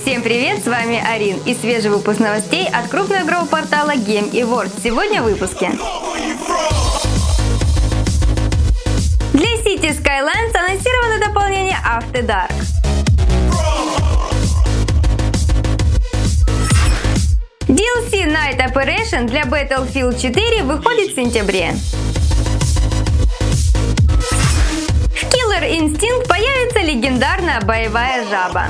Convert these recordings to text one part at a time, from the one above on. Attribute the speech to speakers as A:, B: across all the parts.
A: Всем привет, с вами Арин и свежий выпуск новостей от крупного игрового портала Game Awards. Сегодня в выпуске. Для Cities Skylines анонсировано дополнение After Dark. DLC Night Operation для Battlefield 4 выходит в сентябре. В Killer Instinct появится легендарная боевая жаба.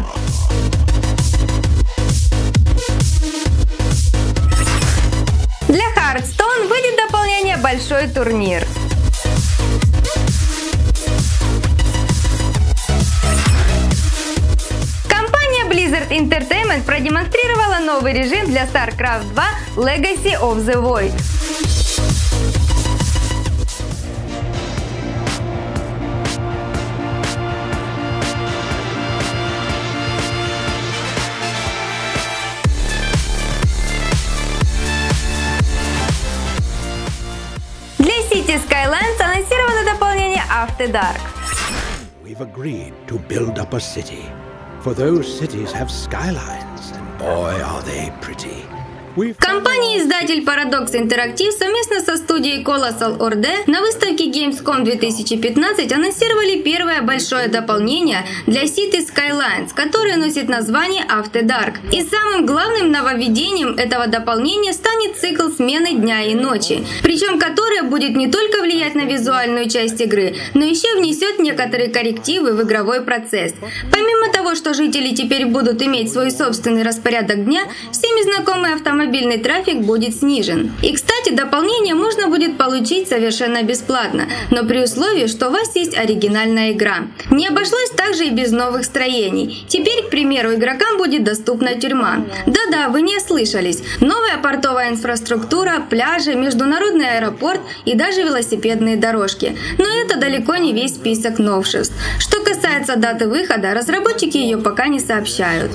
A: Для Hearthstone выйдет дополнение «Большой турнир». Компания Blizzard Entertainment продемонстрировала новый режим для StarCraft 2 Legacy of the Void. Для Cities Skylines анонсировано дополнение After Dark.
B: We've agreed to build up a city, for those cities have skylines, and boy are they pretty.
A: Компания-издатель Paradox Interactive совместно со студией Colossal Order на выставке Gamescom 2015 анонсировали первое большое дополнение для Cities Skylines, которое носит название After Dark. И самым главным нововведением этого дополнения станет цикл смены дня и ночи, причем которое будет не только влиять на визуальную часть игры, но еще внесет некоторые коррективы в игровой процесс. Помимо того, что жители теперь будут иметь свой собственный распорядок дня, всеми знакомый автомобильный трафик будет снижен. И, кстати, дополнение можно будет получить совершенно бесплатно, но при условии, что у вас есть оригинальная игра. Не обошлось также и без новых строений. Теперь, к примеру, игрокам будет доступна тюрьма. Да-да, вы не ослышались. Новая портовая инфраструктура, пляжи, международный аэропорт и даже велосипедные дорожки. Но это далеко не весь список новшеств. Что касается даты выхода, разработчики ее пока не сообщают.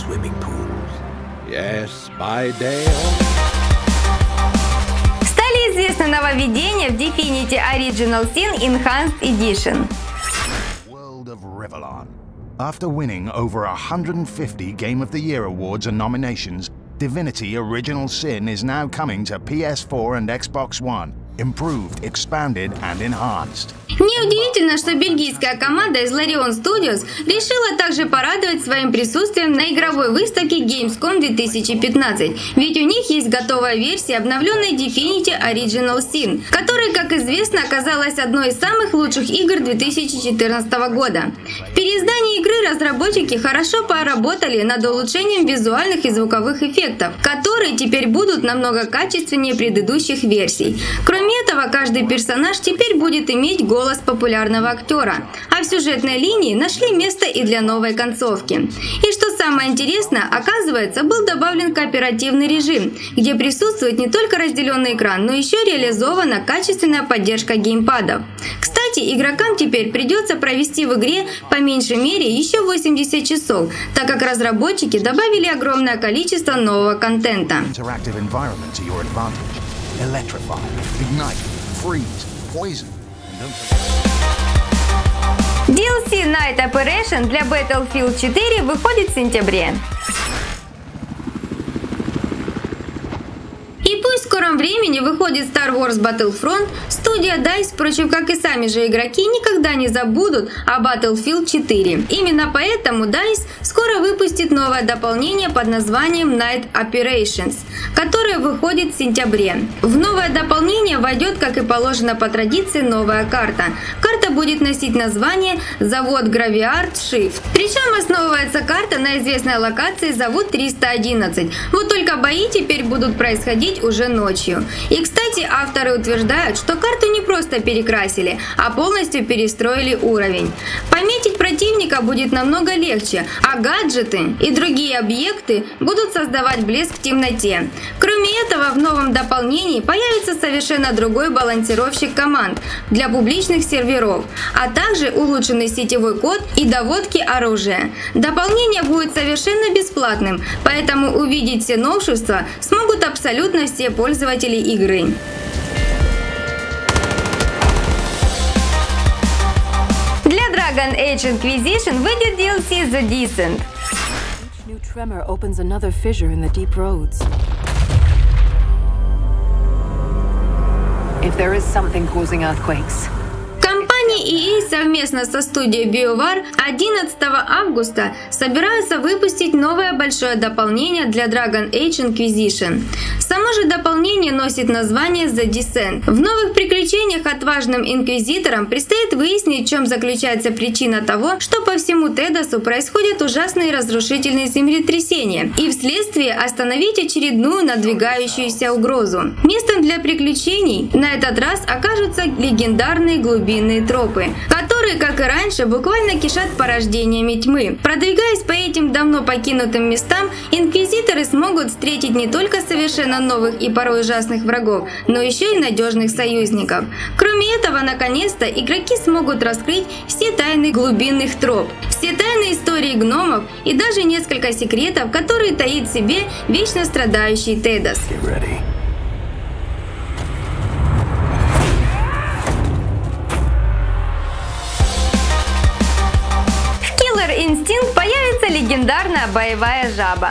A: Стали известны нововведения в Divinity Original Sin Enhanced Edition.
C: World of Revellon. After winning over 150 Game of the Year awards and nominations, Divinity Original Sin is now coming to PS4 and Xbox One. Improved, expanded and enhanced.
A: Неудивительно, что бельгийская команда из Larion Studios решила также порадовать своим присутствием на игровой выставке Gamescom 2015, ведь у них есть готовая версия обновленной Divinity Original Sin, которая, как известно, оказалась одной из самых лучших игр 2014 года. В переиздании игры разработчики хорошо поработали над улучшением визуальных и звуковых эффектов, которые теперь будут намного качественнее предыдущих версий. Кроме этого, каждый персонаж теперь будет иметь голос популярного актера, а в сюжетной линии нашли место и для новой концовки. И что самое интересное, оказывается, был добавлен кооперативный режим, где присутствует не только разделенный экран, но еще реализована качественная поддержка геймпадов. Кстати, игрокам теперь придется провести в игре по меньшей мере еще 80 часов, так как разработчики добавили огромное количество нового контента.
C: Electrify, ignite, freeze, poison.
A: DLC Night Operation для Battlefield 4 выходит в сентябре. И пусть в скором времени выходит Star Wars Battlefront, студия DICE, впрочем, как и сами же игроки, никогда не забудут о Battlefield 4. Именно поэтому DICE скоро выпустит новое дополнение под названием Night Operations, которое выходит в сентябре. В новое дополнение войдет, как и положено по традиции, новая карта. Карта будет носить название «Завод Graveyard Shift». Причем основывается карта на известной локации «Завод 311». Вот только бои теперь будут происходить уже ночью. И, кстати, авторы утверждают, что карту не просто перекрасили, а полностью перестроили уровень. Пометить противника будет намного легче, а гаджеты и другие объекты будут создавать блеск в темноте. Кроме этого, в новом дополнении появится совершенно другой балансировщик команд для публичных серверов, а также улучшенный сетевой код и доводки оружия. Дополнение будет совершенно бесплатным, поэтому увидеть все новшества смогут абсолютно все пользователи игры. Для Dragon Age Inquisition выйдет DLC The Descent.
D: new tremor opens another fissure in the deep roads. If there is something causing earthquakes.
A: Компания EA совместно со студией BioWare 11 августа собираются выпустить новое большое дополнение для Dragon Age Inquisition. Само же дополнение носит название The Descent. В новых приключениях отважным инквизиторам предстоит выяснить, в чем заключается причина того, что по всему Тедосу происходят ужасные разрушительные землетрясения, и вследствие остановить очередную надвигающуюся угрозу. Местом для приключений на этот раз окажутся легендарные глубинные тропы, которые, как и раньше, буквально кишат порождениями тьмы. Продвигаясь по этим давно покинутым местам, инквизиторы смогут встретить не только совершенно новых и порой ужасных врагов, но еще и надежных союзников. Кроме этого, наконец-то, игроки смогут раскрыть все тайны глубинных троп, все тайны истории гномов и даже несколько секретов, которые таит в себе вечно страдающий Тедос. Killer Instinct появится легендарная боевая жаба.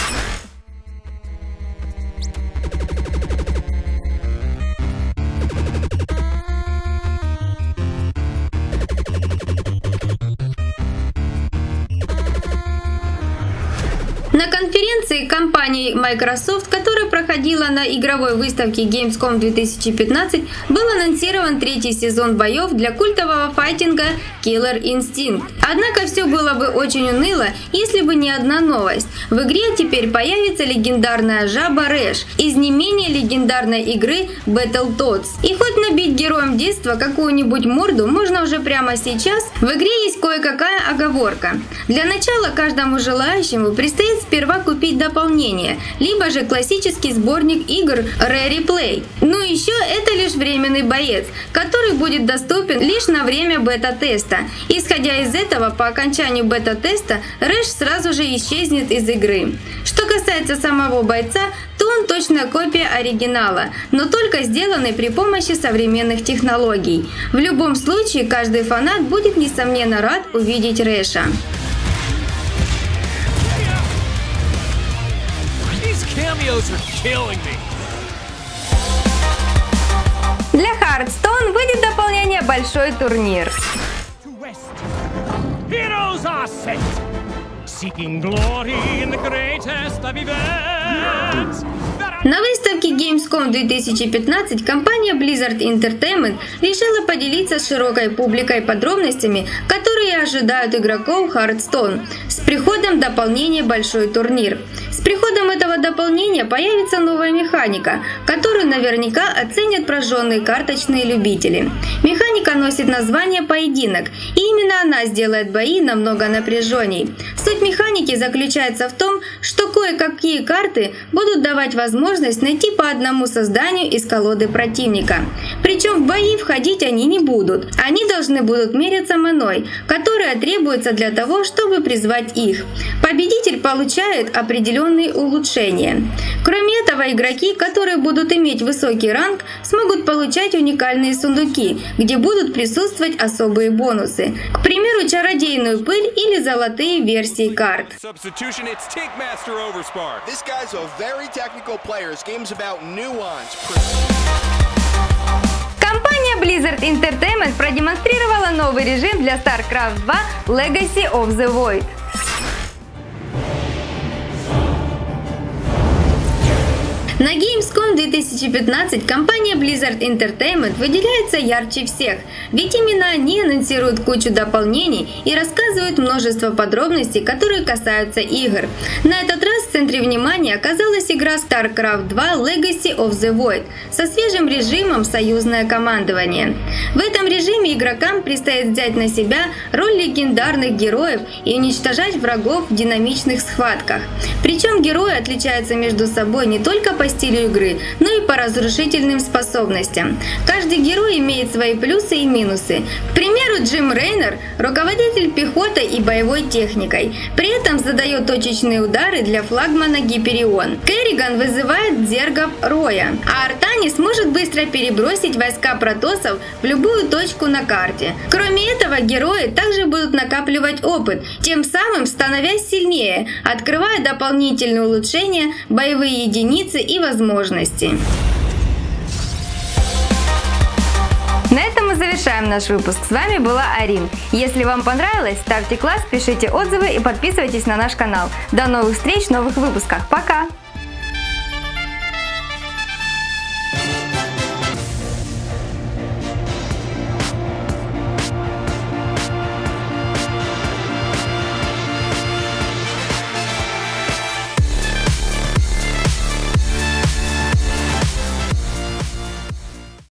A: На конференции компании Microsoft, которая проходила на игровой выставке Gamescom 2015, был анонсирован третий сезон боев для культового файтинга Killer Instinct. Однако все было бы очень уныло, если бы не одна новость. В игре теперь появится легендарная жаба Рэш из не менее легендарной игры Battletoads. И хоть набить героям детства какую-нибудь морду можно уже прямо сейчас, в игре есть кое-какая оговорка. Для начала каждому желающему предстоит сперва купить дополнение, либо же классический сборник игр Rare Replay. Ну и еще это лишь временный боец, который будет доступен лишь на время бета-теста. Исходя из этого, по окончанию бета-теста Рэш сразу же исчезнет из игры. Что касается самого бойца, то он точная копия оригинала, но только сделанный при помощи современных технологий. В любом случае, каждый фанат будет несомненно рад увидеть Рэша. Для Hearthstone выйдет дополнение «Большой турнир». На выставке Gamescom 2015 компания Blizzard Entertainment решила поделиться с широкой публикой подробностями, которые ожидают игроков Hearthstone с приходом дополнения «Большой турнир». С приходом этого дополнения появится новая механика, которую наверняка оценят прожженные карточные любители. Механика носит название «Поединок», и именно она сделает бои намного напряженней. Суть механики заключается в том, что кое-какие карты будут давать возможность найти по одному созданию из колоды противника. Причем в бои входить они не будут. Они должны будут меряться маной, которая требуется для того, чтобы призвать их. Победитель получает определенные улучшения. Кроме этого, игроки, которые будут иметь высокий ранг, смогут получать уникальные сундуки, где будут присутствовать особые бонусы. К примеру, чародейную пыль или золотые версии карт. Компания Blizzard Entertainment продемонстрировала новый режим для StarCraft 2 Legacy of the Void. На Gamescom 2015 компания Blizzard Entertainment выделяется ярче всех, ведь именно они анонсируют кучу дополнений и рассказывают множество подробностей, которые касаются игр. На этот раз в центре внимания оказалась игра StarCraft 2 Legacy of the Void со свежим режимом «Союзное командование». В этом режиме игрокам предстоит взять на себя роль легендарных героев и уничтожать врагов в динамичных схватках. Причем герои отличаются между собой не только по стилю игры, но и по разрушительным способностям. Каждый герой имеет свои плюсы и минусы. К примеру, Джим Рейнер – руководитель пехотой и боевой техникой. При этом задает точечные удары для флагмана Гиперион. Керриган вызывает зергов Роя, а Артанис может быстро перебросить войска протоссов в любую точку на карте. Кроме этого, герои также будут накапливать опыт, тем самым становясь сильнее, открывая дополнительные улучшения, боевые единицы и возможности. На этом мы завершаем наш выпуск. С вами была Арин. Если вам понравилось, ставьте класс, пишите отзывы и подписывайтесь на наш канал. До новых встреч в новых выпусках. Пока!